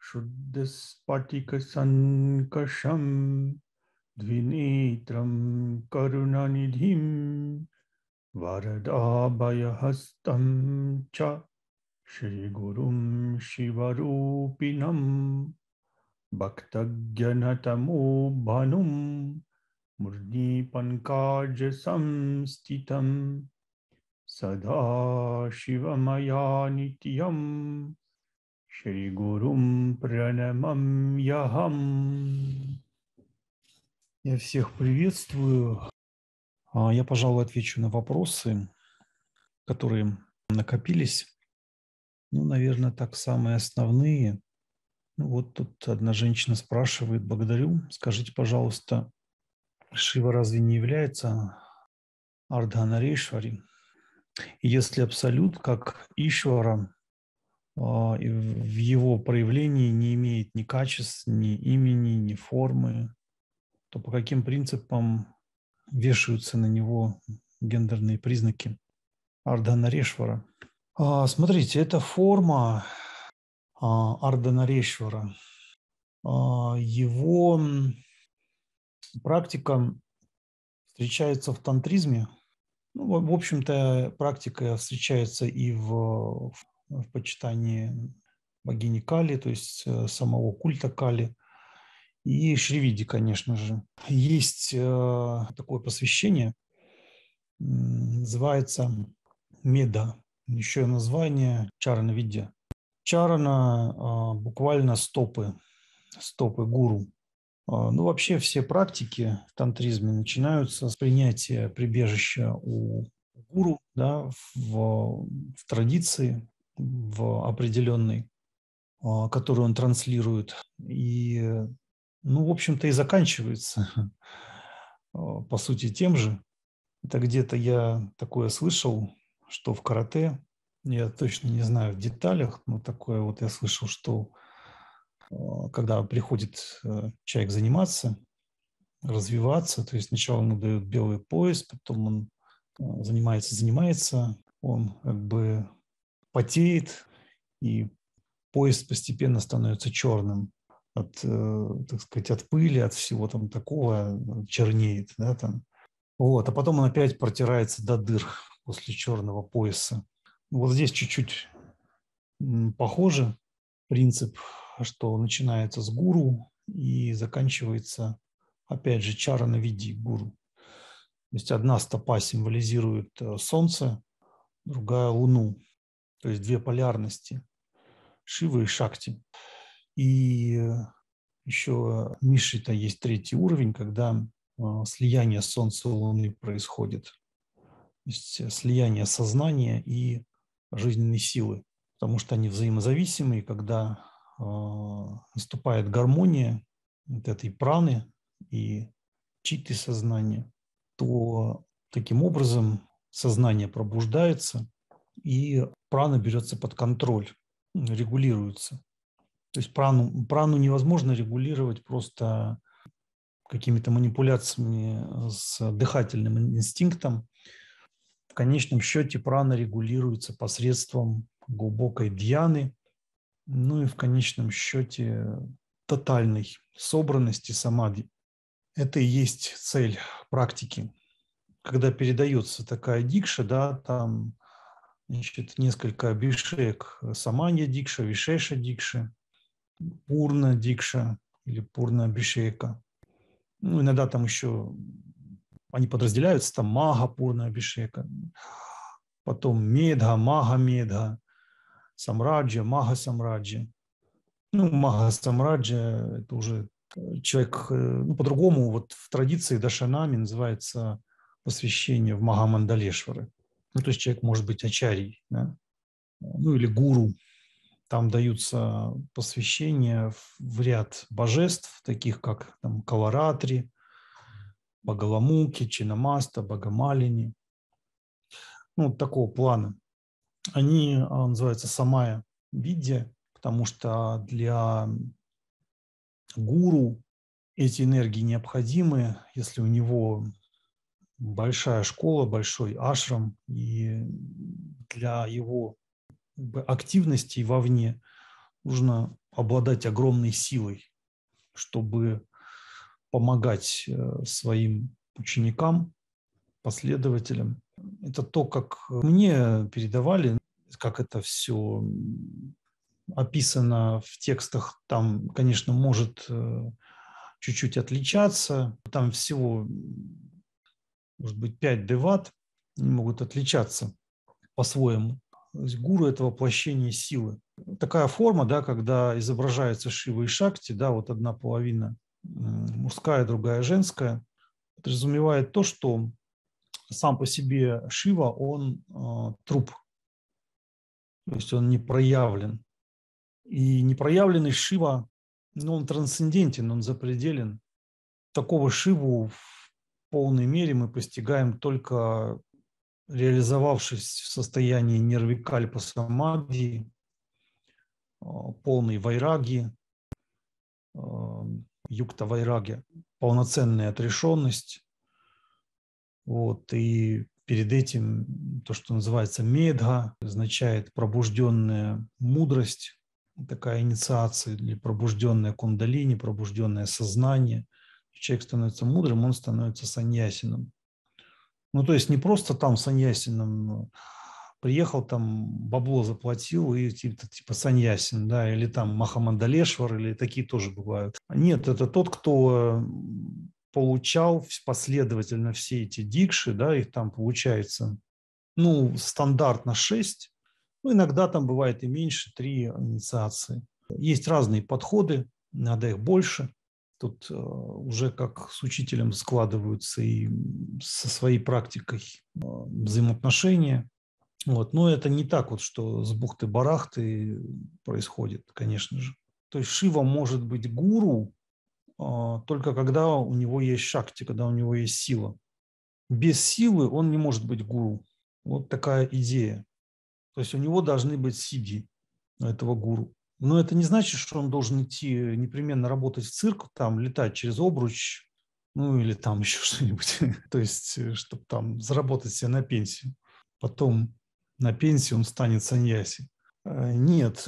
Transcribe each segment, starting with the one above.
शुद्धस्फटिकसङ्कषं द्विनेत्रं करुणनिधिं वरदाभयहस्तं च श्रीगुरुं शिवरूपिणं भक्तज्ञनतमोभनुं मूर्ध्निपङ्कजसंस्थितं सदा शिवमया नित्यं श्रीगुरुं प्रणमम्यहम्. Я всех приветствую. Я, пожалуй, отвечу на вопросы, которые накопились. Наверное, так самые основные. Вот тут одна женщина спрашивает, благодарю. Скажите, пожалуйста, Шива разве не является Ардханаришвари? Если абсолют, как Ишвара, в его проявлении не имеет ни качеств, ни имени, ни формы, то по каким принципам вешаются на него гендерные признаки Ардханарешвара? Смотрите, это форма Ардханарешвара. Его практика встречается в тантризме. В общем-то, практика встречается и в почитании богини Кали, то есть самого культа Кали, и Шривиди, конечно же. Есть такое посвящение, называется Меда, еще название Чарана Видья. Чарана буквально стопы гуру. Вообще все практики в тантризме начинаются с принятия прибежища у гуру, да, в традиции, в определенной, которую он транслирует. И, в общем-то, и заканчивается, по сути, тем же. Это где-то я такое слышал, что в карате, я точно не знаю в деталях, но такое вот я слышал, что когда приходит человек заниматься, развиваться, то есть сначала ему дают белый пояс, потом он занимается, он как бы потеет, и пояс постепенно становится черным от, так сказать, от пыли, от всего там такого, чернеет, да, там. Вот, а потом он опять протирается до дыр после черного пояса. Вот здесь чуть-чуть похоже принцип, что начинается с гуру и заканчивается, опять же, чарана види гуру. То есть одна стопа символизирует солнце, другая луну. То есть две полярности – Шивы и Шакти. И еще в Мишре-то есть третий уровень, когда слияние солнца и луны происходит. То есть слияние сознания и жизненной силы, потому что они взаимозависимы, и когда наступает гармония вот этой праны и читты сознания, то таким образом сознание пробуждается, и прана берется под контроль, регулируется. То есть прану невозможно регулировать просто какими-то манипуляциями с дыхательным инстинктом. В конечном счете прана регулируется посредством глубокой дьяны, и в конечном счете тотальной собранности самадхи. Это и есть цель практики. Когда передается такая дикша, да, там, значит, несколько абишек: саманья дикша, вишеша дикша, пурна дикша или пурна абишека. Иногда там еще они подразделяются, там мага пурна абишека, потом медха, мага медха, самраджа, мага самраджа. Мага самраджа – это уже человек, по-другому, вот в традиции дашанами называется посвящение в Магамандалешвары. То есть человек может быть ачарьей, да? Или гуру. Там даются посвящения в ряд божеств, таких как там Каларатри, Багаламуки, Чинамаста, Багамалини. Такого плана. Они называются самая видья, потому что для гуру эти энергии необходимы, если у него большая школа, большой ашрам, и для его активности вовне нужно обладать огромной силой, чтобы помогать своим ученикам, последователям. Это то, как мне передавали, как это все описано в текстах. Там, конечно, может чуть-чуть отличаться. Там всего, может быть, 5 деват, они могут отличаться по-своему. То есть гуру – это воплощение силы. Такая форма, да, когда изображается Шива и Шакти, да, вот одна половина мужская, другая женская, подразумевает то, что сам по себе Шива, он труп, то есть он не проявлен. И непроявленный Шива, ну, он трансцендентен, он запределен. Такого Шиву в полной мере мы постигаем только реализовавшись в состоянии нирвикальпа самадхи, полной вайраги, юкта вайраги, полноценная отрешенность. Вот, и перед этим то, что называется медха, означает пробужденная мудрость, такая инициация или пробужденная кундалини, пробужденное сознание. Человек становится мудрым, он становится саньясином. Ну, то есть не просто там саньясином приехал, там бабло заплатил и типа саньясин, да, или там Махамандалешвар, или такие тоже бывают. Нет, это тот, кто получал последовательно все эти дикши, да, их там получается, ну, стандартно 6, ну, иногда там бывает и меньше, 3 инициации. Есть разные подходы, надо их больше. Тут уже как с учителем складываются и со своей практикой взаимоотношения. Вот. Но это не так вот, что с бухты-барахты происходит, конечно же. То есть Шива может быть гуру только когда у него есть шакти, когда у него есть сила. Без силы он не может быть гуру. Вот такая идея. То есть у него должны быть сиддхи у этого гуру. Но это не значит, что он должен идти непременно работать в цирк, там, летать через обруч, ну или там еще что-нибудь. То есть, чтобы там заработать себе на пенсию. Потом на пенсии он станет саньяси. Нет,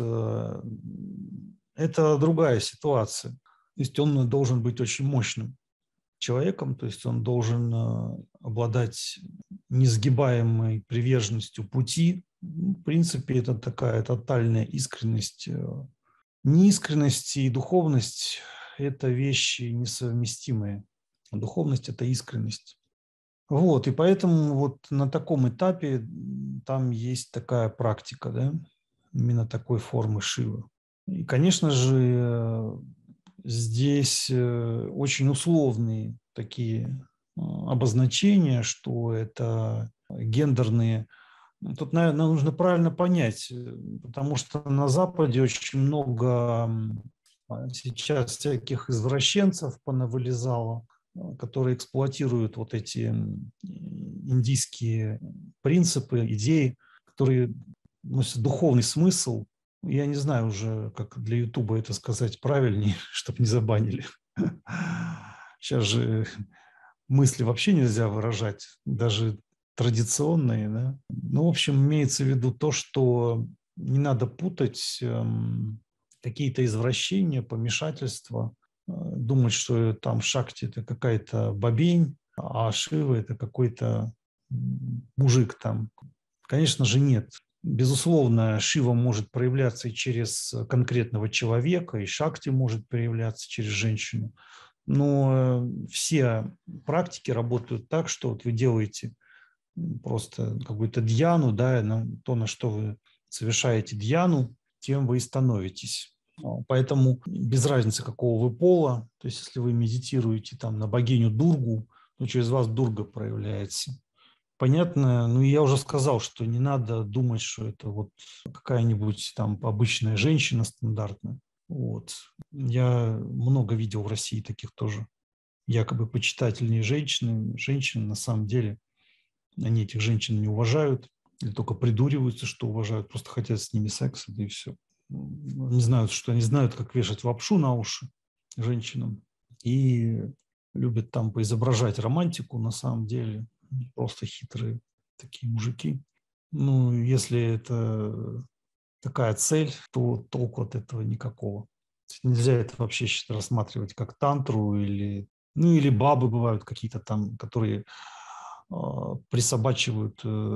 это другая ситуация. То есть он должен быть очень мощным человеком, то есть он должен обладать несгибаемой приверженностью пути. В принципе, это такая тотальная искренность. Неискренность и духовность – это вещи несовместимые. Духовность – это искренность. Вот, и поэтому вот на таком этапе там есть такая практика, да, именно такой формы Шивы. И, конечно же, здесь очень условные такие обозначения, что это гендерные. Тут, наверное, нужно правильно понять, потому что на Западе очень много сейчас всяких извращенцев понавылезало, которые эксплуатируют вот эти индийские принципы, идеи, которые носят духовный смысл. Я не знаю уже, как для Ютуба это сказать правильнее, чтобы не забанили. Сейчас же мысли вообще нельзя выражать, даже традиционные. Да? Ну, в общем, имеется в виду то, что не надо путать какие-то извращения, помешательства, думать, что там Шакти – это какая-то бабень, а Шива – это какой-то мужик там. Конечно же, нет. Безусловно, Шива может проявляться и через конкретного человека, и Шакти может проявляться через женщину. Но все практики работают так, что вот вы делаете просто какую-то дьяну, да, то, на что вы совершаете дьяну, тем вы и становитесь. Поэтому без разницы, какого вы пола, то есть если вы медитируете там на богиню Дургу, то через вас Дурга проявляется. Понятно, ну я уже сказал, что не надо думать, что это вот какая-нибудь там обычная женщина стандартная. Вот. Я много видел в России таких тоже якобы почитательные женщины. Женщины на самом деле, они этих женщин не уважают или только придуриваются, что уважают, просто хотят с ними секса, да и все. Не знают, что они знают, как вешать лапшу на уши женщинам и любят там поизображать романтику на самом деле. Просто хитрые такие мужики. Ну, если это такая цель, то толку от этого никакого. Нельзя это вообще рассматривать как тантру или, ну, или бабы бывают какие-то там, которые присобачивают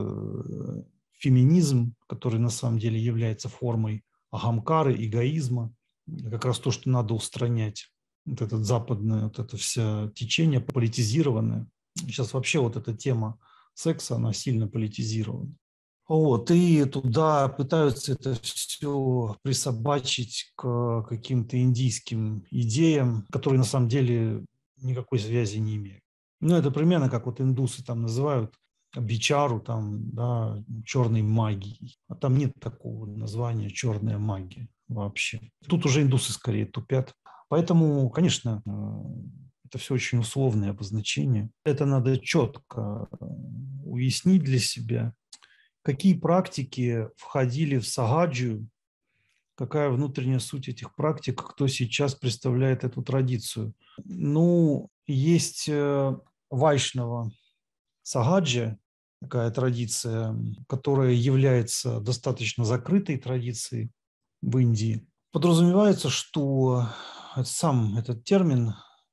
феминизм, который на самом деле является формой агамкары, эгоизма, как раз то, что надо устранять. Вот это западное, вот это все течение политизированное. Сейчас вообще вот эта тема секса, она сильно политизирована. Вот, и туда пытаются это все присобачить к каким-то индийским идеям, которые на самом деле никакой связи не имеют. Ну, это примерно как вот индусы там называют бичару, там, да, черной магией. А там нет такого названия черная магия вообще. Тут уже индусы скорее тупят. Поэтому, конечно, это все очень условные обозначения. Это надо четко уяснить для себя, какие практики входили в сагаджию, какая внутренняя суть этих практик, кто сейчас представляет эту традицию. Ну, есть вайшнава сагаджия, такая традиция, которая является достаточно закрытой традицией в Индии. Подразумевается, что сам этот термин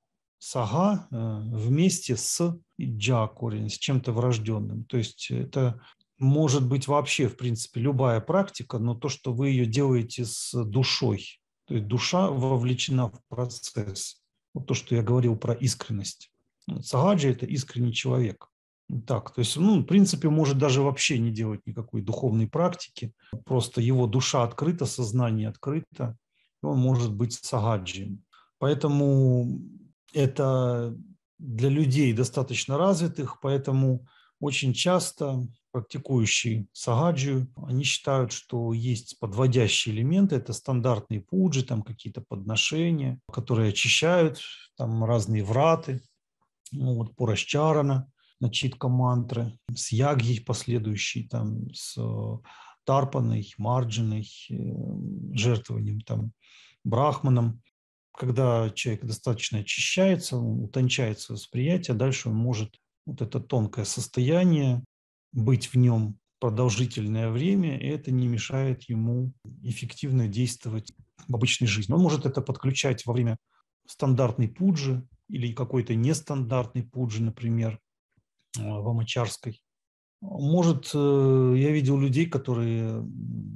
сага вместе с джа корень, с чем-то врожденным. То есть это может быть вообще, в принципе, любая практика, но то, что вы ее делаете с душой. То есть душа вовлечена в процесс. Вот то, что я говорил про искренность. Сагаджи – это искренний человек. Так, то есть, ну, в принципе, может даже вообще не делать никакой духовной практики. Просто его душа открыта, сознание открыто, и он может быть сагаджием. Поэтому это для людей достаточно развитых, поэтому очень часто практикующие сагаджию, они считают, что есть подводящие элементы, это стандартные пуджи, там какие-то подношения, которые очищают, там разные враты, ну, вот пурашчарана, начитка мантры, с ягьей последующей, там, с тарпаной, марджиной, жертвованием там брахманом. Когда человек достаточно очищается, утончается восприятие, дальше он может вот это тонкое состояние быть в нем продолжительное время, и это не мешает ему эффективно действовать в обычной жизни. Он может это подключать во время стандартной пуджи или какой-то нестандартной пуджи, например, в Амачарской. Может, я видел людей, которые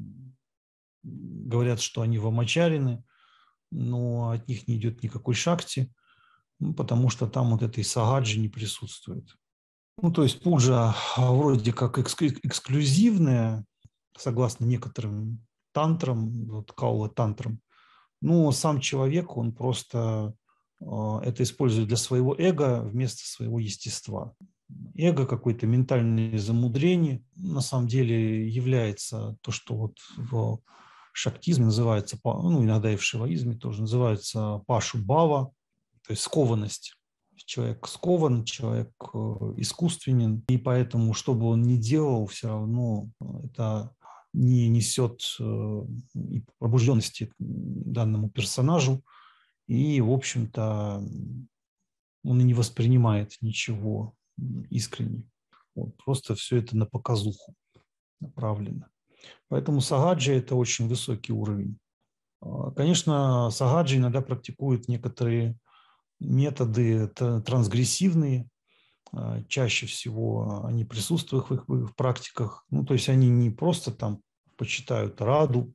говорят, что они вамачарины, но от них не идет никакой шакти, ну, потому что там вот этой сагаджи не присутствует. Ну, то есть пуджа вроде как эксклюзивная, согласно некоторым тантрам, вот каула-тантрам, но сам человек, он просто это использует для своего эго вместо своего естества. Эго, какое-то ментальное замудрение, на самом деле является то, что вот в шактизме называется, ну, иногда и в шиваизме тоже называется пашу-бава, то есть скованность. Человек скован, человек искусственен, и поэтому, что бы он ни делал, все равно это не несет пробужденности данному персонажу, и, в общем-то, он и не воспринимает ничего искренне. Вот, просто все это на показуху направлено. Поэтому сагаджи – это очень высокий уровень. Конечно, сагаджи иногда практикуют некоторые методы трансгрессивные. Чаще всего они присутствуют в их практиках. Ну, то есть они не просто там почитают Раду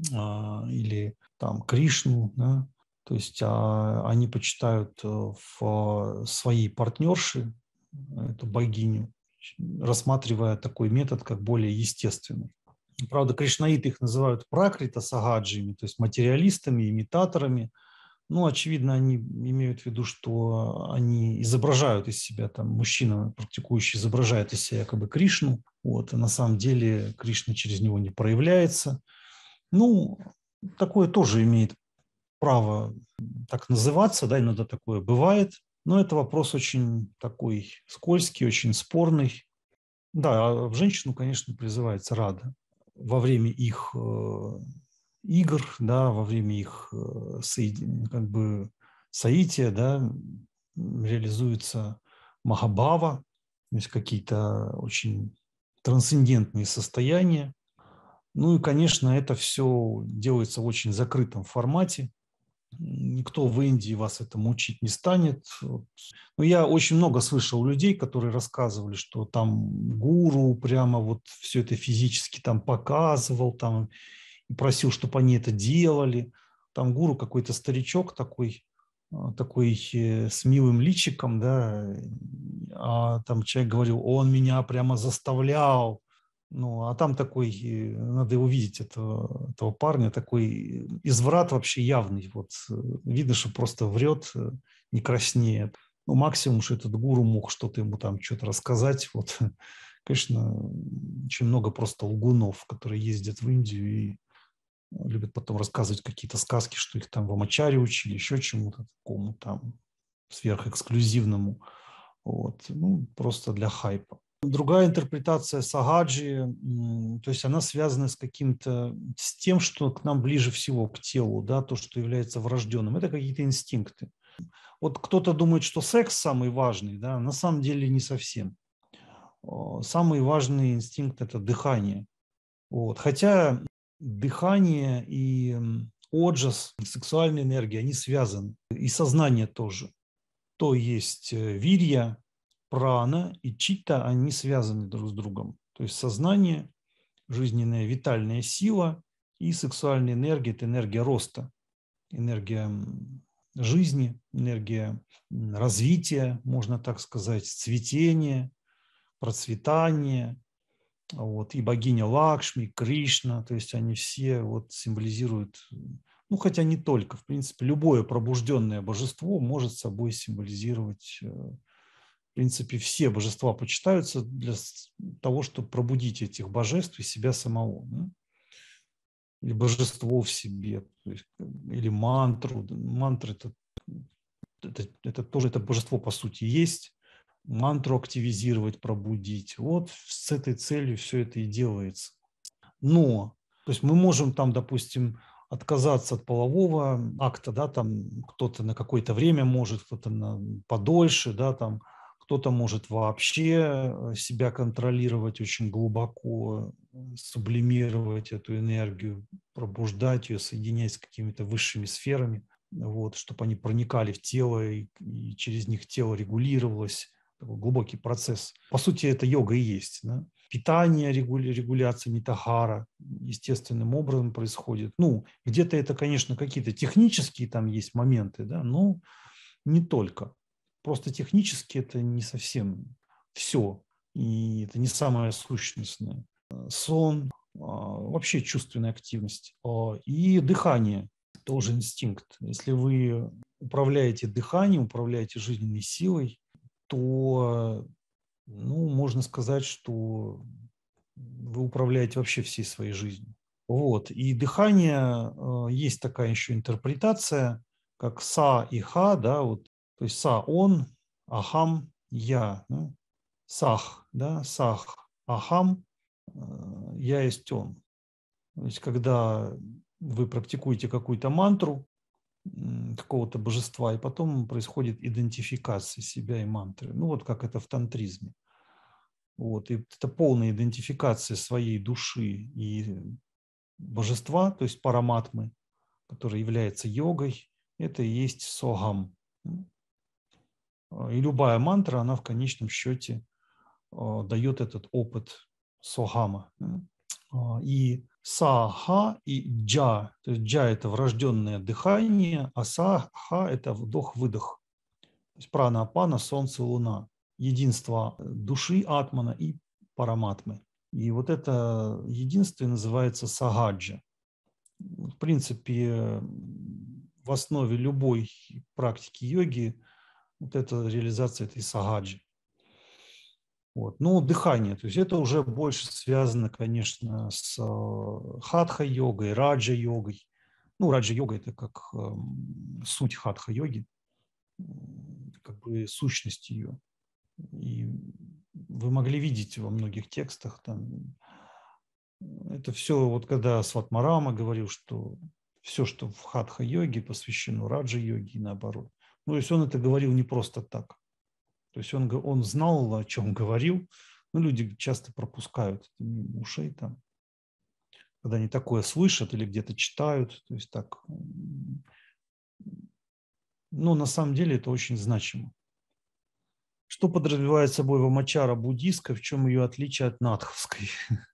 или там Кришну, да? То есть они почитают в своей партнерши эту богиню, рассматривая такой метод как более естественный. Правда, кришнаиты их называют пракрита сагаджиями, то есть материалистами, имитаторами. Ну, очевидно, они имеют в виду, что они изображают из себя, там, мужчина, практикующий, изображает из себя якобы Кришну, вот, а на самом деле Кришна через него не проявляется. Ну, такое тоже имеет право так называться, да, иногда такое бывает, но это вопрос очень такой скользкий, очень спорный. Да, а в женщину, конечно, призывается Рада во время их игр, да, во время их как бы соития, да, реализуется Махабхава, то есть какие-то очень трансцендентные состояния. Ну и, конечно, это все делается в очень закрытом формате. Никто в Индии вас этому учить не станет. Вот. Но я очень много слышал людей, которые рассказывали, что там гуру прямо вот все это физически там показывал, там и просил, чтобы они это делали. Там гуру какой-то старичок такой, такой с милым личиком, да, а там человек говорил, он меня прямо заставлял. Ну, а там такой, надо увидеть этого парня, такой изврат вообще явный. Вот видно, что просто врет, не краснеет. Ну, максимум, что этот гуру мог что-то ему там что-то рассказать. Вот, конечно, очень много просто лгунов, которые ездят в Индию и любят потом рассказывать какие-то сказки, что их там в Амачаре учили, еще чему-то такому там сверхэксклюзивному. Вот. Ну, просто для хайпа. Другая интерпретация сагаджи, то есть она связана с каким-то, с тем, что к нам ближе всего, к телу, да, то, что является врожденным. Это какие-то инстинкты. Вот кто-то думает, что секс самый важный, да, на самом деле не совсем. Самый важный инстинкт – это дыхание. Вот. Хотя дыхание и оджас, сексуальная энергия, они связаны. И сознание тоже. То есть вирья, прана и читта, они связаны друг с другом. То есть сознание, жизненная витальная сила и сексуальная энергия – это энергия роста, энергия жизни, энергия развития, можно так сказать, цветения, процветания. Вот, и богиня Лакшми, Кришна, то есть они все вот символизируют, ну хотя не только, в принципе, любое пробужденное божество может собой символизировать, в принципе, все божества почитаются для того, чтобы пробудить этих божеств и себя самого, да? Или божество в себе, то есть, или мантру. Мантра это тоже это божество по сути есть. Мантру активизировать, пробудить. Вот с этой целью все это и делается. Но, то есть мы можем там, допустим, отказаться от полового акта, да, там кто-то на какое-то время может, кто-то на подольше, да, там кто-то может вообще себя контролировать очень глубоко, сублимировать эту энергию, пробуждать ее, соединять с какими-то высшими сферами, вот, чтобы они проникали в тело и через них тело регулировалось. Такой глубокий процесс. По сути, это йога и есть. Да? Питание, регуляция Митахара естественным образом происходит. Ну, где-то это, конечно, какие-то технические там есть моменты, да, но не только. Просто технически это не совсем все. И это не самое сущностное. Сон, вообще чувственная активность. И дыхание тоже инстинкт. Если вы управляете дыханием, управляете жизненной силой, то, ну, можно сказать, что вы управляете вообще всей своей жизнью. Вот. И дыхание, есть такая еще интерпретация, как са и ха, да, вот, то есть са – он, ахам – я, да? Сах, да, сах, ахам – я есть он. То есть когда вы практикуете какую-то мантру какого-то божества, и потом происходит идентификация себя и мантры. Ну вот как это в тантризме. Вот. И это полная идентификация своей души и божества, то есть параматмы, который является йогой, это и есть согам. И любая мантра, она в конечном счете дает этот опыт согама. И саха и джа, то есть джа – это врожденное дыхание, а саха – это вдох-выдох. То есть прана, апана, солнце, луна. Единство души, атмана и параматмы. И вот это единство называется сагаджа. В принципе, в основе любой практики йоги вот эта реализация этой сагаджи. Вот. Ну, дыхание, то есть это уже больше связано, конечно, с хатха-йогой, раджа-йогой. Ну, раджа-йога – это как суть хатха-йоги, как бы сущность ее. И вы могли видеть во многих текстах, там, это все, вот когда Сватмарама говорил, что все, что в хатха-йоге посвящено раджа-йоге и наоборот. Ну, то есть он это говорил не просто так. То есть он знал, о чем говорил, но люди часто пропускают это мимо ушей там, когда они такое слышат или где-то читают. То есть так но на самом деле это очень значимо. Что подразумевает собой вамачара буддийская, в чем ее отличие от надховской?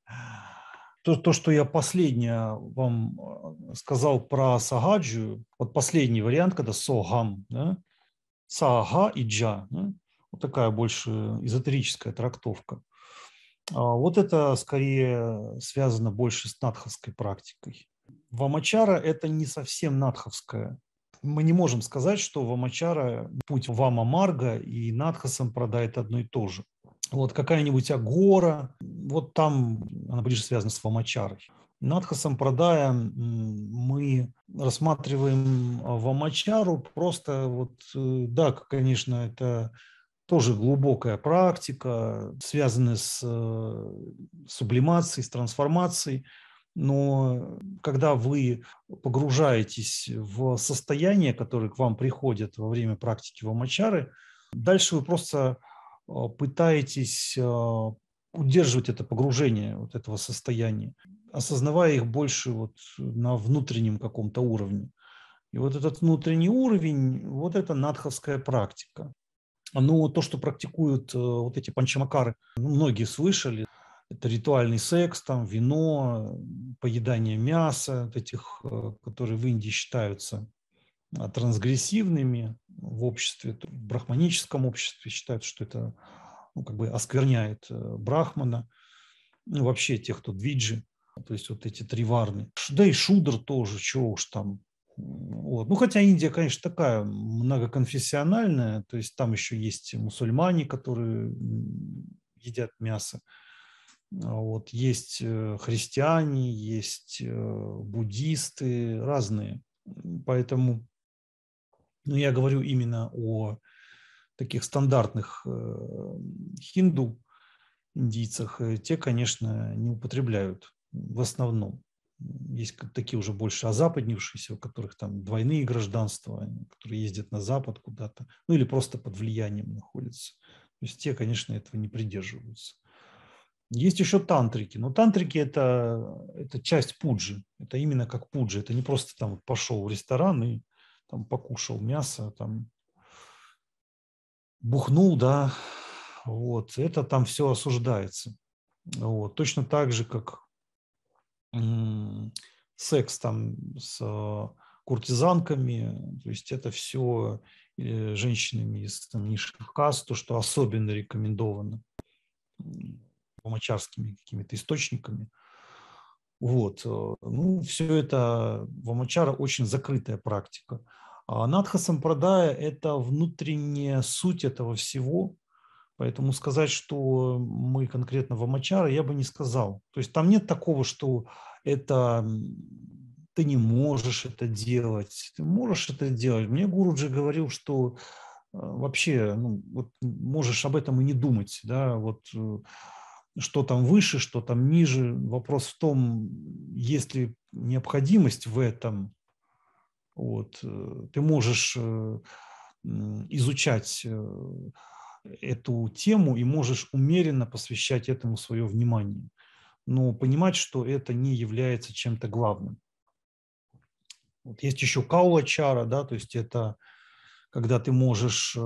То, что я последнее вам сказал про сагаджу, вот последний вариант, когда согам, да, сага и джа, да, вот такая больше эзотерическая трактовка. Вот это скорее связано больше с надховской практикой. Вамачара – это не совсем надховская. Мы не можем сказать, что вамачара, путь вама марга и надха сампрада – это одно и то же. Вот какая-нибудь агора, вот там она ближе связана с вамачарой. Надха сампрадая мы рассматриваем вамачару просто вот, да, конечно, это тоже глубокая практика, связанная с сублимацией, с трансформацией. Но когда вы погружаетесь в состояние, которое к вам приходит во время практики вамачары, дальше вы просто пытаетесь удерживать это погружение вот этого состояния, осознавая их больше вот на внутреннем каком-то уровне. И вот этот внутренний уровень, вот это надховская практика. Ну, то, что практикуют вот эти панчамакары, многие слышали, это ритуальный секс, там, вино, поедание мяса, вот этих, которые в Индии считаются трансгрессивными в обществе, в брахманическом обществе считают, что это как бы оскверняет брахмана, ну, вообще тех, кто двиджи, то есть вот эти три варны. Да и шудр тоже, чего уж там. Вот. Ну, хотя Индия, конечно, такая многоконфессиональная, то есть там еще есть мусульмане, которые едят мясо. Вот. Есть христиане, есть буддисты, разные. Поэтому я говорю именно о таких стандартных хинду, индийцах. Те, конечно, не употребляют в основном. Есть такие уже больше озападнившиеся, у которых там двойные гражданства, которые ездят на Запад куда-то, ну или просто под влиянием находятся. То есть те, конечно, этого не придерживаются. Есть еще тантрики, но тантрики это часть пуджи, это именно как пуджи, это не просто там пошел в ресторан и там покушал мясо, там бухнул, да, вот, это там все осуждается. Вот. Точно так же, как секс там с куртизанками, то есть это все женщинами из там, низших каст, то, что особенно рекомендовано вамачарскими какими-то источниками. Вот. Ну, все это вамачара очень закрытая практика. А надха сампрадая – это внутренняя суть этого всего, поэтому сказать, что мы конкретно вамачара, я бы не сказал. То есть там нет такого, что это ты не можешь это делать. Ты можешь это делать. Мне Гуруджи говорил, что вообще вот можешь об этом и не думать. Да? Вот, что там выше, что там ниже. Вопрос в том, есть ли необходимость в этом. Вот. Ты можешь изучать эту тему и можешь умеренно посвящать этому свое внимание, но понимать, что это не является чем-то главным. Вот есть еще каула-чара, да, то есть это когда ты можешь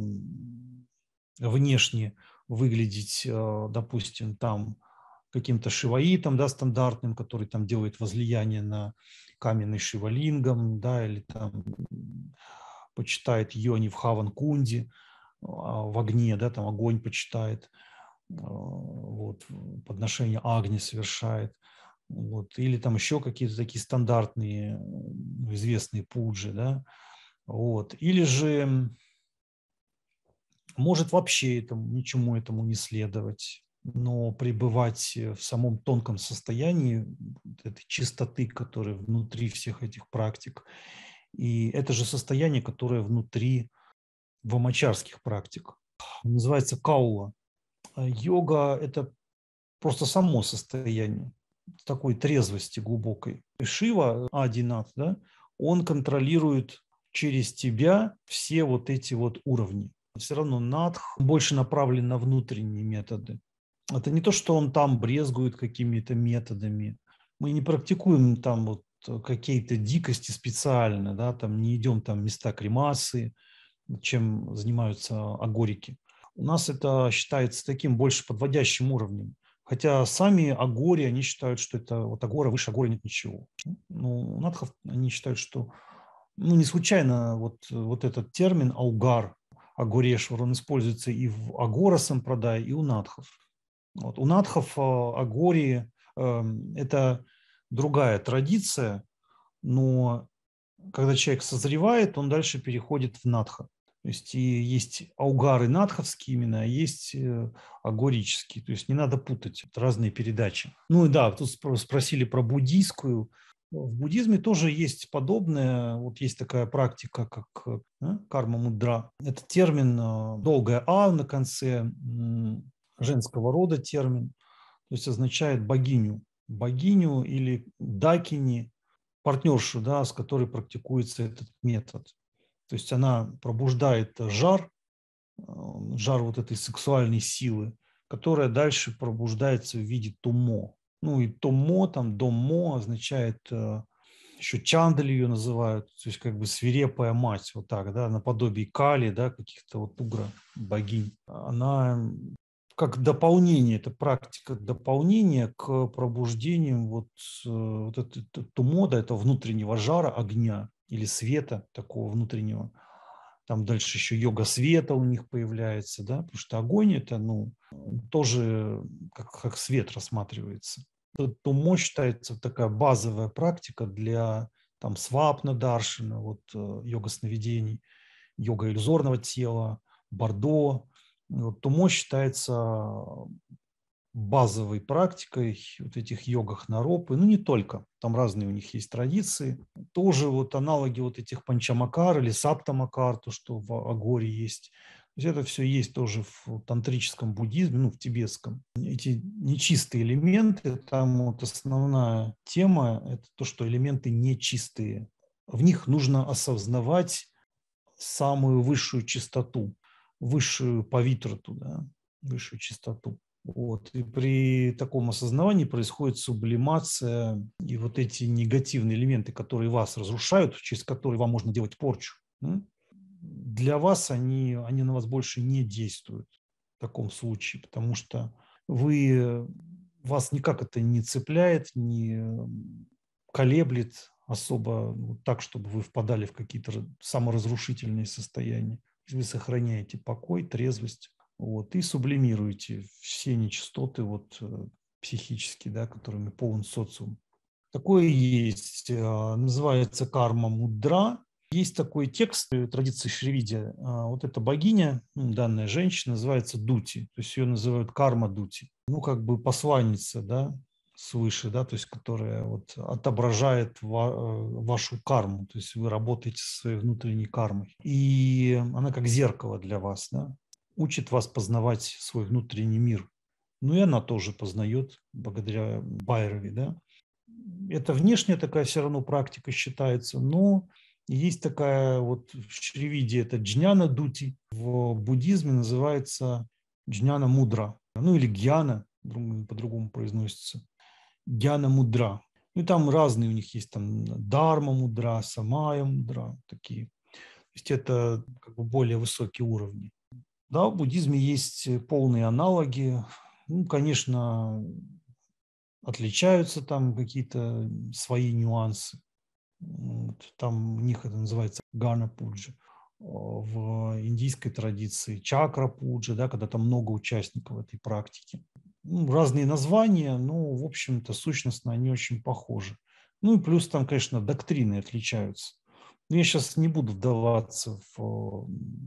внешне выглядеть, допустим, там каким-то шиваитом, да, стандартным, который там делает возлияние на каменный шивалингам, да, или там почитает йони в Хаван-кунди, в огне, да, там огонь почитает, вот, подношение Агни совершает, вот, или там еще какие-то такие стандартные, известные пуджи, да, вот, или же может вообще ничему этому не следовать, но пребывать в самом тонком состоянии этой чистоты, которая внутри всех этих практик. И это же состояние, которое внутри вамачарских практик. Называется каула. Йога – это просто само состояние такой трезвости глубокой. Шива, Адинат, да, он контролирует через тебя все вот эти вот уровни. Все равно надх больше направлен на внутренние методы. Это не то, что он там брезгует какими-то методами. Мы не практикуем там вот какие-то дикости специально, да, там не идем там в места кремации, чем занимаются агорики. У нас это считается таким больше подводящим уровнем. Хотя сами агори, они считают, что это вот агора, выше агора нет ничего. Ну, у надхов они считают, что не случайно вот этот термин аугар, агорешвар, он используется и в агора сампрадай, и у надхов. Вот. У надхов агори это другая традиция, но когда человек созревает, он дальше переходит в надха. То есть и есть аугары надховские именно, а есть агорические. То есть не надо путать, это разные передачи. Ну и да, тут спросили про буддийскую. В буддизме тоже есть подобное. Вот есть такая практика, как карма-мудра. Это термин, долгое «а» на конце, женского рода термин. То есть означает богиню. Богиню или дакини, партнершу, да, с которой практикуется этот метод. То есть она пробуждает жар вот этой сексуальной силы, которая дальше пробуждается в виде тумо. Ну и тумо, там доммо означает, еще чандали ее называют, то есть как бы свирепая мать, вот так, да, наподобие Кали, да, каких-то вот угра богинь. Она как дополнение, это практика дополнения к пробуждениям вот это тумо, да, этого внутреннего жара, огня или света такого внутреннего. Там дальше еще йога света у них появляется, да, потому что огонь это, тоже как свет рассматривается. Тумо считается такая базовая практика для там свапна даршина, вот йога сновидений, йога иллюзорного тела, бордо. Вот, тумо считается базовой практикой вот этих йогах наропы, не только, там разные у них есть традиции. Тоже вот аналоги вот этих панчамакар или саптамакар, то, что в агоре есть. То есть это все есть тоже в тантрическом буддизме, в тибетском. Эти нечистые элементы, там вот основная тема – это то, что элементы нечистые. В них нужно осознавать самую высшую чистоту, высшую павитрату, да, высшую чистоту. Вот. И при таком осознавании происходит сублимация, и вот эти негативные элементы, которые вас разрушают, через которые вам можно делать порчу, для вас они на вас больше не действуют в таком случае, потому что вас никак это не цепляет, не колеблет особо так, чтобы вы впадали в какие-то саморазрушительные состояния. Вы сохраняете покой, трезвость. Вот, и сублимируете все нечистоты психические, да, которыми полон социум. Такое есть, называется карма-мудра. Есть такой текст традиции Шривидия. Вот эта богиня, данная женщина, называется Дути, то есть ее называют карма-дути. Как бы посланница, да, свыше, да, то есть которая отображает вашу карму, то есть вы работаете со своей внутренней кармой. И она как зеркало для вас, да, учит вас познавать свой внутренний мир. И она тоже познает благодаря Байрови, да. Это внешняя такая все равно практика считается, но есть такая в Шривиде, это джняна дути, в буддизме называется джняна мудра, или гьяна, по-другому произносится, гьяна мудра. И там разные у них есть, там дарма мудра, самая мудра, такие. То есть это как бы более высокие уровни. Да, в буддизме есть полные аналоги. Конечно, отличаются там какие-то свои нюансы. Там у них это называется гана пуджа. В индийской традиции чакра пуджа, да, когда там много участников этой практики. Разные названия, но, в общем-то, сущностно они очень похожи. И плюс там, конечно, доктрины отличаются. Но я сейчас не буду вдаваться в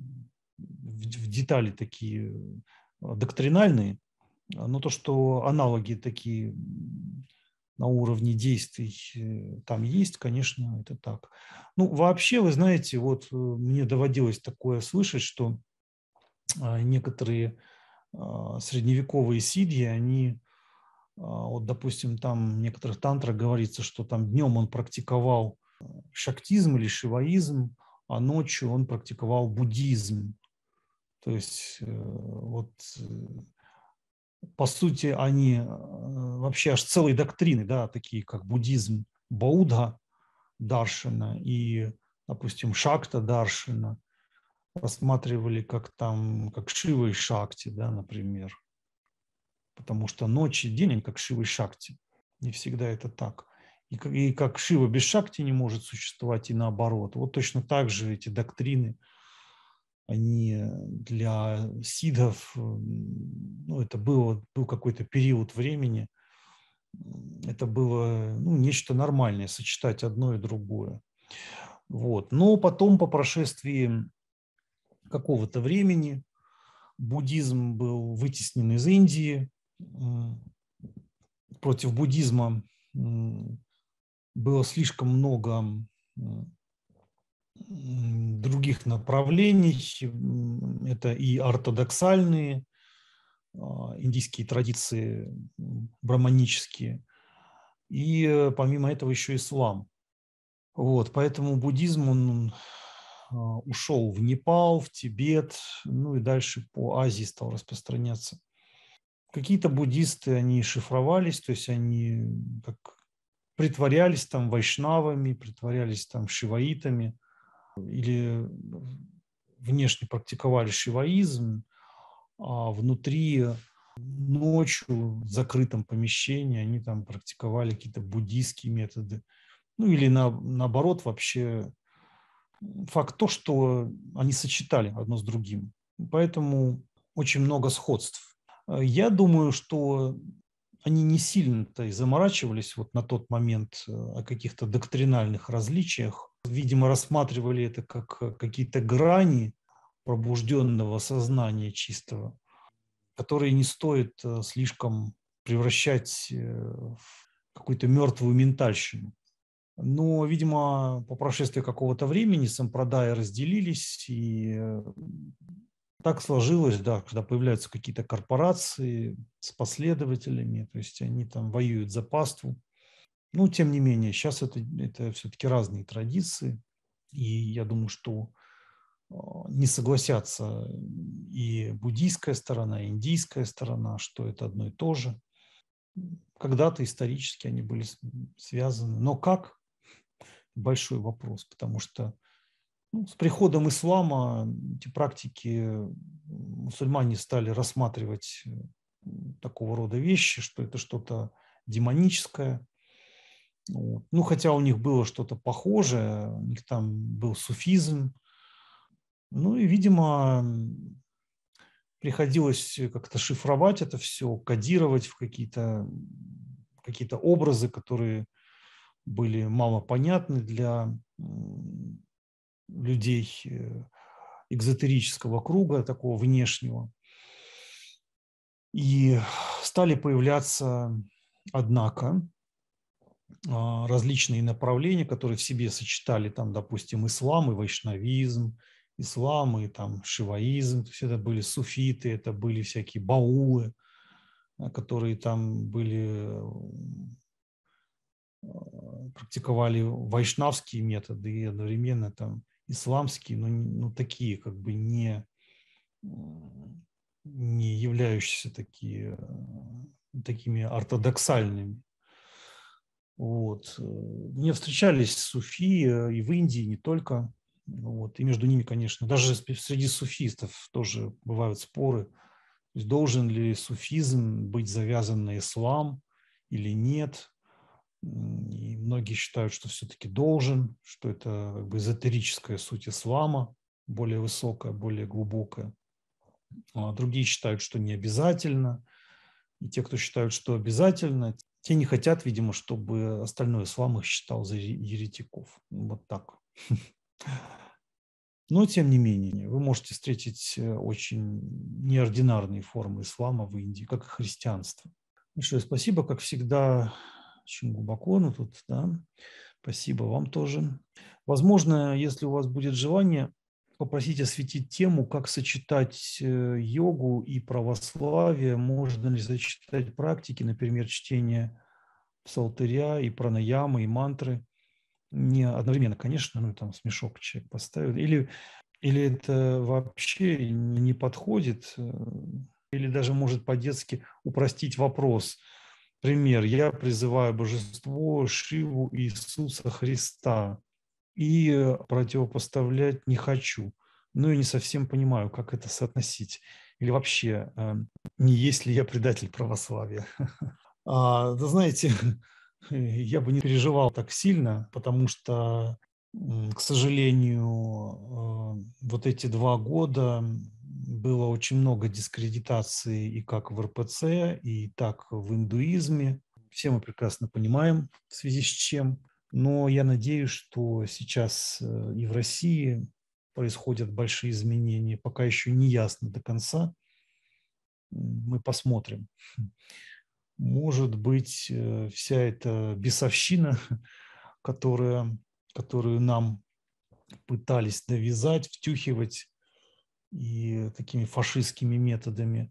детали такие доктринальные, но то, что аналоги такие на уровне действий там есть, конечно, это так. Вообще, вы знаете, мне доводилось такое слышать, что некоторые средневековые сидьи, они, допустим, там в некоторых тантрах говорится, что там днем он практиковал шактизм или шиваизм, а ночью он практиковал буддизм. То есть по сути, они вообще аж целые доктрины, да, такие как буддизм, Баудха, даршана и, допустим, шакта даршана рассматривали как Шива и Шакти, да, например. Потому что ночь и день, они как Шива и Шакти. Не всегда это так. И как Шива без Шакти не может существовать, и наоборот. Вот точно так же эти доктрины, они для сиддхов, ну, это был какой-то период времени, это было, ну, нечто нормальное, сочетать одно и другое. Вот. Но потом, по прошествии какого-то времени, буддизм был вытеснен из Индии. Против буддизма было слишком много других направлений. Это и ортодоксальные индийские традиции, браманические, и помимо этого еще ислам. Вот, поэтому буддизм, он ушел в Непал, в Тибет, ну и дальше по Азии стал распространяться. Какие-то буддисты, они шифровались, то есть они как притворялись там вайшнавами, притворялись там шиваитами или внешне практиковали шиваизм, а внутри ночью в закрытом помещении они там практиковали какие-то буддийские методы. Ну или наоборот вообще факт то, что они сочетали одно с другим. Поэтому очень много сходств. Я думаю, что они не сильно-то и заморачивались вот на тот момент о каких-то доктринальных различиях. Видимо, рассматривали это как какие-то грани пробужденного сознания чистого, которые не стоит слишком превращать в какую-то мертвую ментальщину. Но, видимо, по прошествии какого-то времени сампрадаи разделились, и так сложилось, да, когда появляются какие-то корпорации с последователями, то есть они там воюют за паству. Но, тем не менее, сейчас это все-таки разные традиции, и я думаю, что не согласятся и буддийская сторона, и индийская сторона, что это одно и то же. Когда-то исторически они были связаны. Но как? Большой вопрос, потому что с приходом ислама эти практики мусульмане стали рассматривать такого рода вещи, что это что-то демоническое. Вот. Ну, хотя у них было что-то похожее, у них там был суфизм. Ну и, видимо, приходилось как-то шифровать это все, кодировать в какие-то образы, которые были мало понятны для людей экзотерического круга, такого внешнего. И стали появляться, однако, различные направления, которые в себе сочетали, там, допустим, ислам и вайшнавизм, ислам и там шиваизм, то есть это были суфиты, это были всякие баулы, которые там были, практиковали вайшнавские методы и одновременно там исламские, но ну, такие как бы не являющиеся такими ортодоксальными. Вот. Мне встречались суфи и в Индии, не только. Вот. И между ними, конечно, даже среди суфистов тоже бывают споры. То есть должен ли суфизм быть завязан на ислам или нет. И многие считают, что все-таки должен, что это как бы эзотерическая суть ислама, более высокая, более глубокая. А другие считают, что не обязательно. И те, кто считают, что обязательно, те не хотят, видимо, чтобы остальной ислам их считал за еретиков. Вот так. Но, тем не менее, вы можете встретить очень неординарные формы ислама в Индии, как и христианство. Большое спасибо, как всегда, очень глубоко, но тут, да, спасибо вам тоже. Возможно, если у вас будет желание, попросить осветить тему, как сочетать йогу и православие, можно ли сочетать практики, например, чтение псалтыря и пранаямы, и мантры, не одновременно, конечно, ну там смешок человек поставил, или это вообще не подходит, или даже может по-детски упростить вопрос. Пример. Я призываю божество Шиву Иисуса Христа и противопоставлять не хочу. Ну и не совсем понимаю, как это соотносить. Или вообще, не есть ли я предатель православия. Вы знаете, я бы не переживал так сильно, потому что, к сожалению, вот эти 2 года было очень много дискредитации и как в РПЦ, и так в индуизме. Все мы прекрасно понимаем, в связи с чем. Но я надеюсь, что сейчас и в России происходят большие изменения. Пока еще не ясно до конца. Мы посмотрим. Может быть, вся эта бесовщина, которая, которую нам пытались навязать, втюхивать и такими фашистскими методами,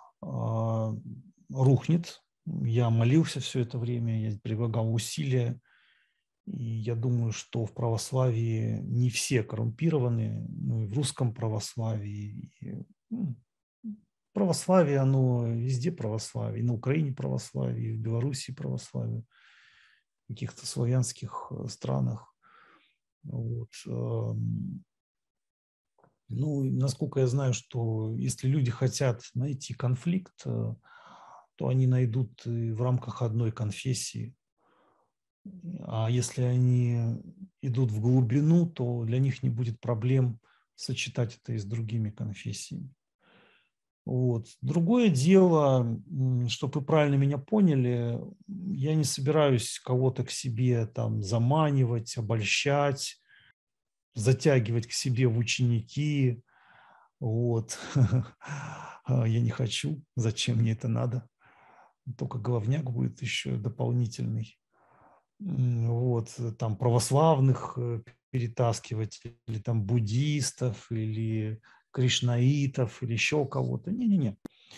рухнет. Я молился все это время, я прилагал усилия, и я думаю, что в православии не все коррумпированы, ну и в русском православии. Православие, оно везде православие, и на Украине православие, и в Белоруссии православие, в каких-то славянских странах. Вот. Ну, насколько я знаю, что если люди хотят найти конфликт, то они найдут и в рамках одной конфессии. А если они идут в глубину, то для них не будет проблем сочетать это и с другими конфессиями. Вот. Другое дело, чтобы вы правильно меня поняли, я не собираюсь кого-то к себе там заманивать, обольщать, затягивать к себе в ученики. Вот. Я не хочу. Зачем мне это надо? Только головняк будет еще дополнительный. Вот. Там православных перетаскивать, или там буддистов, или кришнаитов, или еще кого-то. Не-не-не.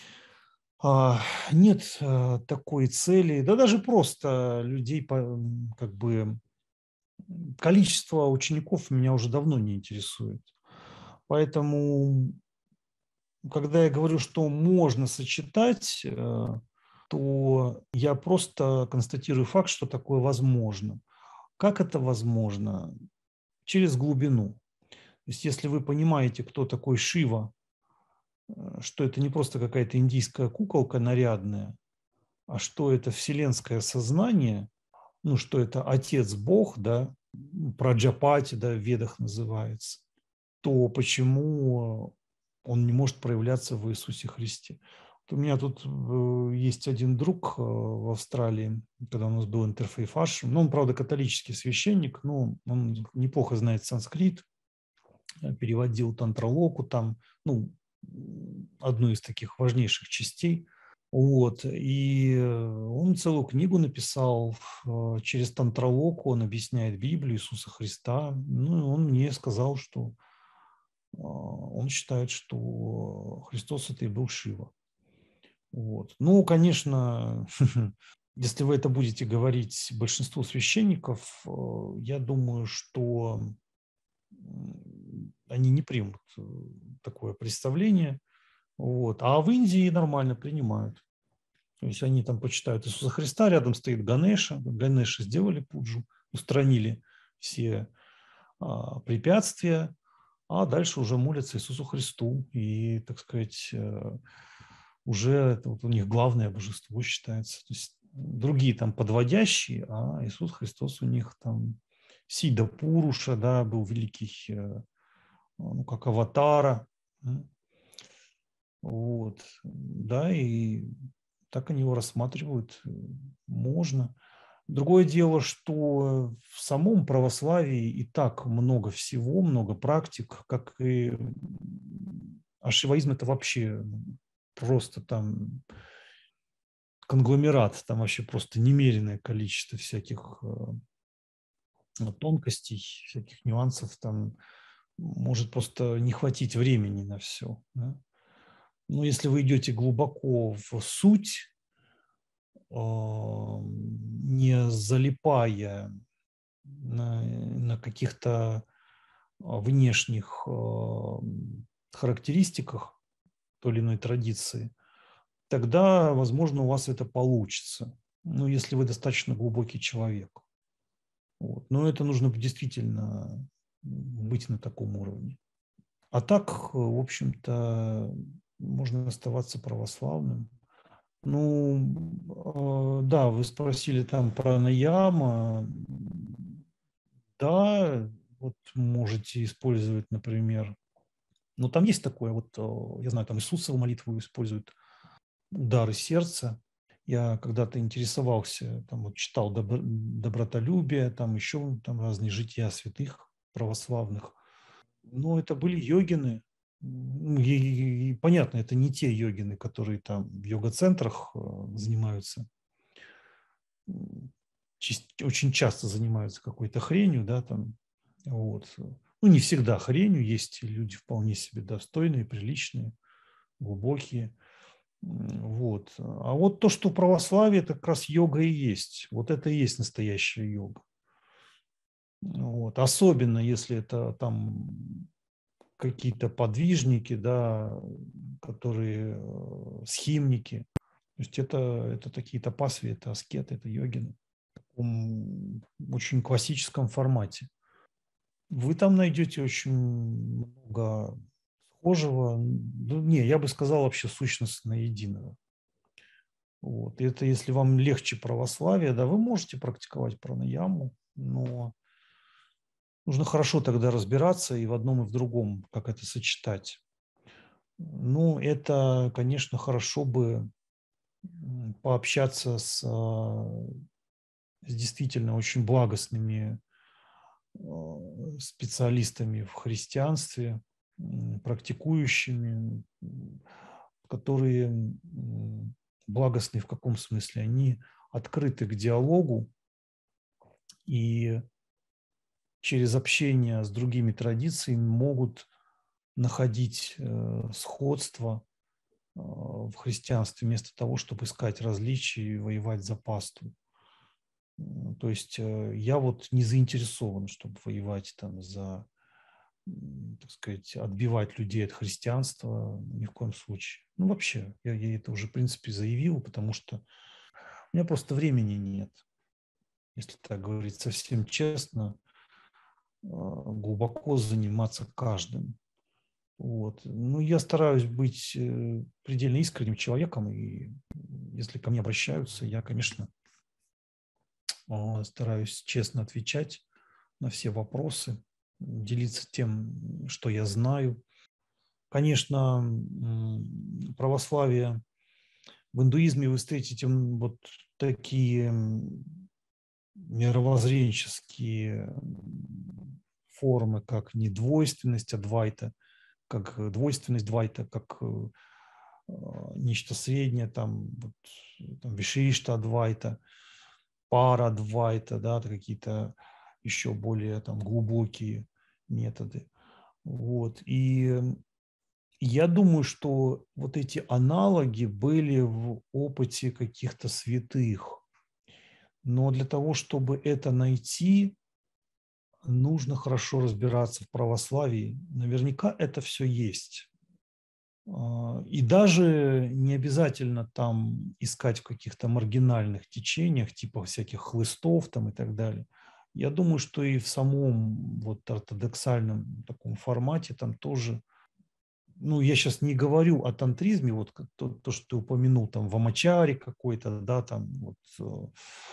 Нет такой цели. Да даже просто людей, как бы, количество учеников меня уже давно не интересует. Поэтому, когда я говорю, что можно сочетать, то я просто констатирую факт, что такое возможно. Как это возможно? Через глубину. То есть если вы понимаете, кто такой Шива, что это не просто какая-то индийская куколка нарядная, а что это вселенское сознание, ну, что это Отец Бог, да, Праджапати, да, в Ведах называется, то почему он не может проявляться в Иисусе Христе? Вот у меня тут есть один друг в Австралии, когда у нас был интерфейфаш, ну, он, правда, католический священник, но он неплохо знает санскрит, переводил тантралоку там, ну, одну из таких важнейших частей. Вот. И он целую книгу написал через тантралоку, он объясняет Библию Иисуса Христа. Ну, и он мне сказал, что он считает, что Христос – это и был Шива. Вот. Ну, конечно, если вы это будете говорить большинству священников, я думаю, что они не примут такое представление. Вот. А в Индии нормально принимают. То есть они там почитают Иисуса Христа, рядом стоит Ганеша. Ганеши сделали пуджу, устранили все препятствия, а дальше уже молятся Иисусу Христу. И, так сказать, уже это вот у них главное божество считается. То есть другие там подводящие, а Иисус Христос у них там Сида Пуруша, да, был великий, ну, как аватара. Вот, да, и так они его рассматривают, можно. Другое дело, что в самом православии и так много всего, много практик, как и ашиваизм – это вообще просто там конгломерат, там вообще просто немереное количество всяких тонкостей, всяких нюансов, там может просто не хватить времени на все. Да? Но если вы идете глубоко в суть, не залипая на каких-то внешних характеристиках той или иной традиции, тогда, возможно, у вас это получится. ну, если вы достаточно глубокий человек. Вот. Но это нужно действительно быть на таком уровне. А так, в общем-то, можно оставаться православным. Ну, да, вы спросили там про наяма. Да, вот можете использовать, например, ну, там есть такое, вот, я знаю, там Иисусову молитву используют, удары сердца. Я когда-то интересовался, там вот читал добротолюбие, там еще там разные жития святых православных. Но это были йогины. И понятно, это не те йогины, которые там в йога-центрах занимаются, очень часто занимаются какой-то хренью, да, там, вот. Ну, не всегда хренью, есть люди вполне себе достойные, приличные, глубокие. Вот. А вот то, что православие, это как раз йога и есть. Вот это и есть настоящая йога. Вот. Особенно, если это там какие-то подвижники, да, которые схимники. То есть это такие тапасви, это аскеты, это йогины. В таком очень классическом формате. Вы там найдете очень много схожего. Ну, не, я бы сказал вообще сущностно единого. Вот. И это если вам легче православие, да, вы можете практиковать пранаяму, но нужно хорошо тогда разбираться и в одном, и в другом, как это сочетать. Ну, это, конечно, хорошо бы пообщаться с действительно очень благостными специалистами в христианстве, практикующими, которые благостны в каком смысле? Они открыты к диалогу и через общение с другими традициями могут находить сходство в христианстве вместо того, чтобы искать различия и воевать за паству. То есть я вот не заинтересован, чтобы воевать там за, так сказать, отбивать людей от христианства ни в коем случае. Ну, вообще, я это уже, в принципе, заявил, потому что у меня просто времени нет, если так говорить совсем честно, глубоко заниматься каждым. Вот. Ну, я стараюсь быть предельно искренним человеком, и если ко мне обращаются, я, конечно, стараюсь честно отвечать на все вопросы, делиться тем, что я знаю. Конечно, православие, в индуизме вы встретите вот такие мировоззренческие формы, как недвойственность Адвайта, как двойственность Двайта, как нечто среднее, там, вот, там Вишишта Адвайта, пара Адвайта, да, какие-то еще более там глубокие методы. Вот. И я думаю, что вот эти аналоги были в опыте каких-то святых. Но для того, чтобы это найти, нужно хорошо разбираться в православии. Наверняка это все есть. И даже не обязательно там искать в каких-то маргинальных течениях, типа всяких хлыстов там и так далее. Я думаю, что и в самом вот ортодоксальном таком формате там тоже, ну, я сейчас не говорю о тантризме, вот то, что ты упомянул, там, в Амачаре какой-то, да, там, вот,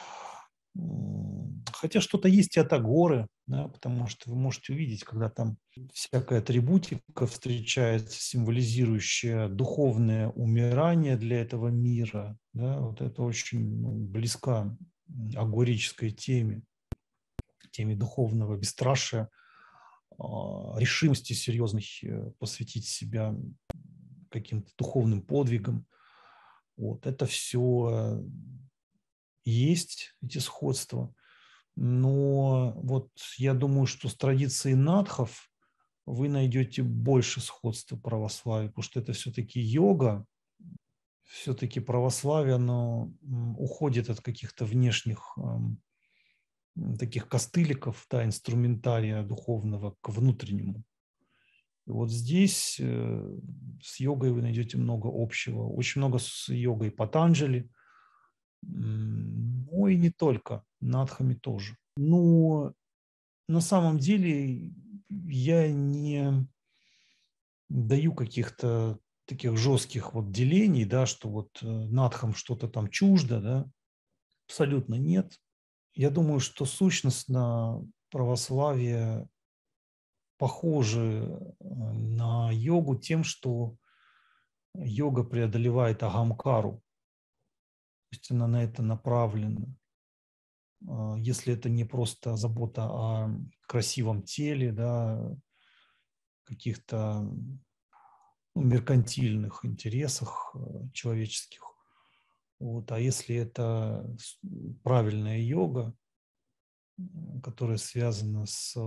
хотя что-то есть и от Агоры, да, потому что вы можете увидеть, когда там всякая атрибутика встречается, символизирующая духовное умирание для этого мира, да, вот это очень близко агорической теме духовного бесстрашия, решимости серьезных посвятить себя каким-то духовным подвигам. Вот это все есть, эти сходства. Но вот я думаю, что с традицией надхов вы найдете больше сходства православия, потому что это все-таки йога, все-таки православие, оно уходит от каких-то внешних таких костыликов, да, инструментария духовного к внутреннему. И вот здесь с йогой вы найдете много общего. Очень много с йогой Патанджали, Ну и не только, надхами тоже. Но на самом деле я не даю каких-то таких жестких вот делений, да, что вот надхам что-то там чуждо, да, абсолютно нет. Я думаю, что сущностно православие похоже на йогу тем, что йога преодолевает агамкару, то есть она на это направлена. Если это не просто забота о красивом теле, да, каких-то меркантильных интересах человеческих, вот, а если это правильная йога, которая связана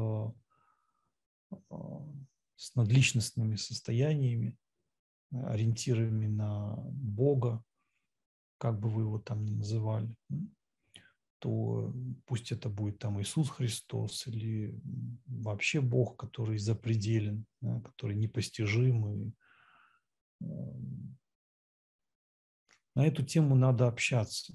с надличностными состояниями, ориентирами на Бога, как бы вы его там ни называли, то пусть это будет там Иисус Христос или вообще Бог, который запределен, да, который непостижим. И, на эту тему надо общаться.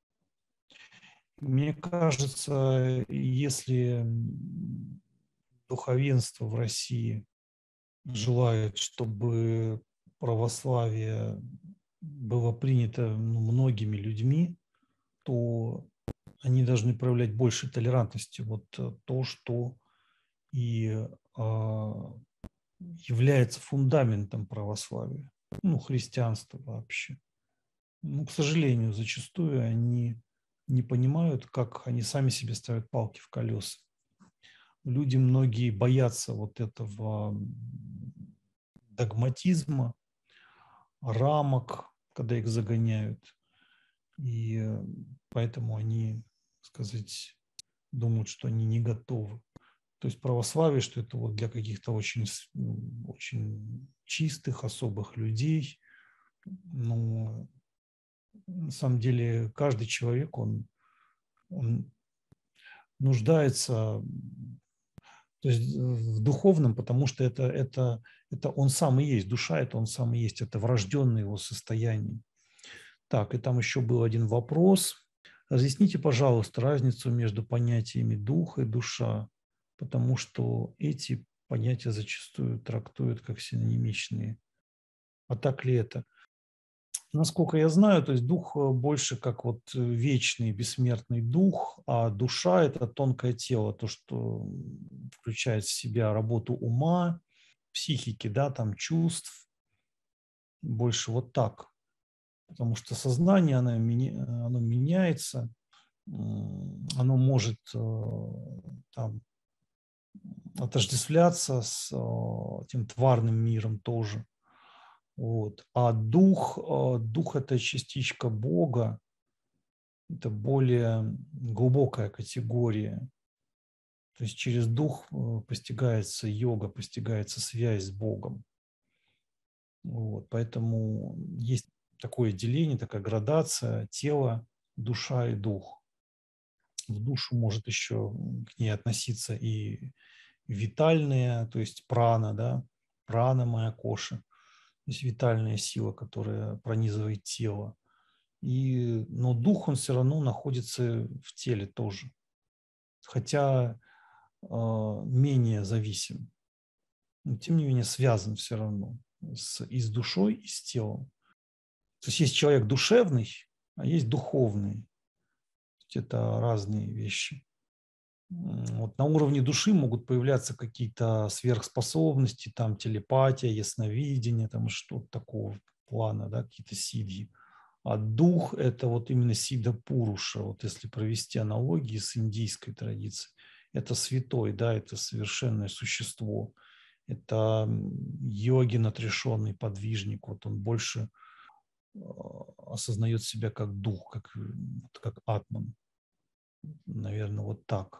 Мне кажется, если духовенство в России желает, чтобы православие было принято многими людьми, то они должны проявлять больше толерантности. Вот то, что и является фундаментом православия, ну, христианства вообще. Ну, к сожалению, зачастую они не понимают, как они сами себе ставят палки в колеса. Люди многие боятся вот этого догматизма, рамок, когда их загоняют. И поэтому они, сказать, думают, что они не готовы. То есть православие, что это вот для каких-то очень, очень чистых, особых людей. Но на самом деле каждый человек, он нуждается, то есть в духовном, потому что это он сам и есть, душа это он сам и есть, это врожденное его состояние. Так, и там еще был один вопрос. Разъясните, пожалуйста, разницу между понятиями дух и душа, потому что эти понятия зачастую трактуют как синонимичные. А так ли это? Насколько я знаю, то есть дух больше как вот вечный, бессмертный дух, а душа – это тонкое тело, то, что включает в себя работу ума, психики, да, там чувств, больше вот так. Потому что сознание, оно меняется, оно может там отождествляться с тем тварным миром тоже. Вот. А дух – это частичка Бога, это более глубокая категория. То есть через дух постигается йога, постигается связь с Богом. Вот. Поэтому есть такое деление, такая градация тела, душа и дух. В душу может еще к ней относиться и витальная, то есть прана, да, прана моя коша, то есть витальная сила, которая пронизывает тело. Но дух, он все равно находится в теле тоже, хотя менее зависим. Но тем не менее связан все равно и с душой, и с телом. То есть есть человек душевный, а есть духовный. Это разные вещи. Вот на уровне души могут появляться какие-то сверхспособности, там телепатия, ясновидение, там что-то такого плана, да, какие-то сидьи. А дух – это вот именно сиддха пуруша, вот если провести аналогии с индийской традицией. Это святой, да, это совершенное существо. Это йогин, отрешенный подвижник. Вот он больше осознает себя как дух, как атман. Наверное, вот так.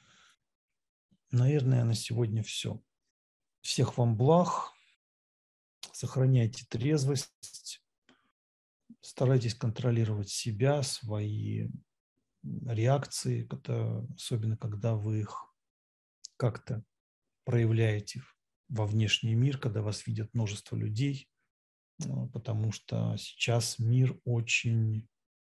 Наверное, на сегодня все. Всех вам благ. Сохраняйте трезвость. Старайтесь контролировать себя, свои реакции, особенно когда вы их как-то проявляете во внешний мир, когда вас видят множество людей, потому что сейчас мир очень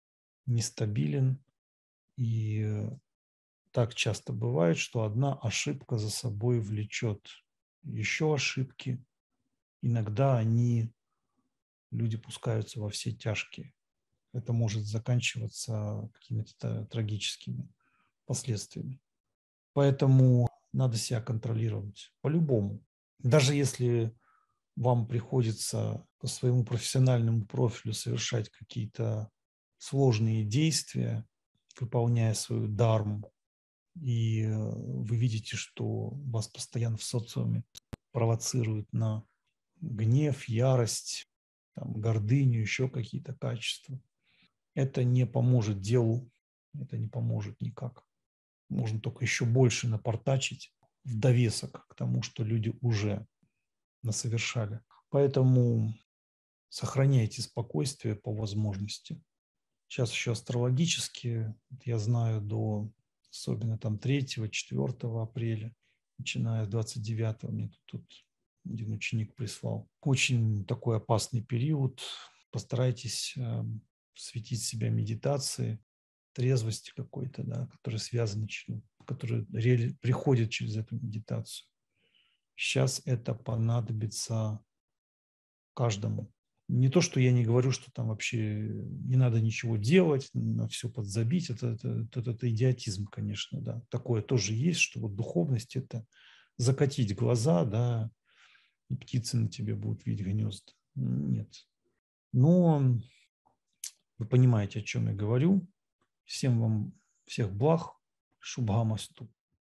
нестабилен. И так часто бывает, что одна ошибка за собой влечет еще ошибки. Иногда люди пускаются во все тяжкие. Это может заканчиваться какими-то трагическими последствиями. Поэтому надо себя контролировать по-любому. Даже если вам приходится по своему профессиональному профилю совершать какие-то сложные действия, выполняя свою дарму, и вы видите, что вас постоянно в социуме провоцируют на гнев, ярость, там, гордыню, еще какие-то качества. Это не поможет делу, это не поможет никак. Можно только еще больше напортачить в довесок к тому, что люди уже насовершали. Поэтому сохраняйте спокойствие по возможности. Сейчас еще астрологически, я знаю, особенно там 3-4 апреля, начиная с 29-го, мне тут один ученик прислал. Очень такой опасный период. Постарайтесь светить себя медитацией, трезвости какой-то, да, которая связана, которая приходит через эту медитацию. Сейчас это понадобится каждому. Не то, что я не говорю, что там вообще не надо ничего делать, на все подзабить. Это идиотизм, конечно, да. Такое тоже есть, что вот духовность – это закатить глаза, да, и птицы на тебе будут видеть гнезда. Нет. Но вы понимаете, о чем я говорю. Всем вам всех благ. Шубхамасту.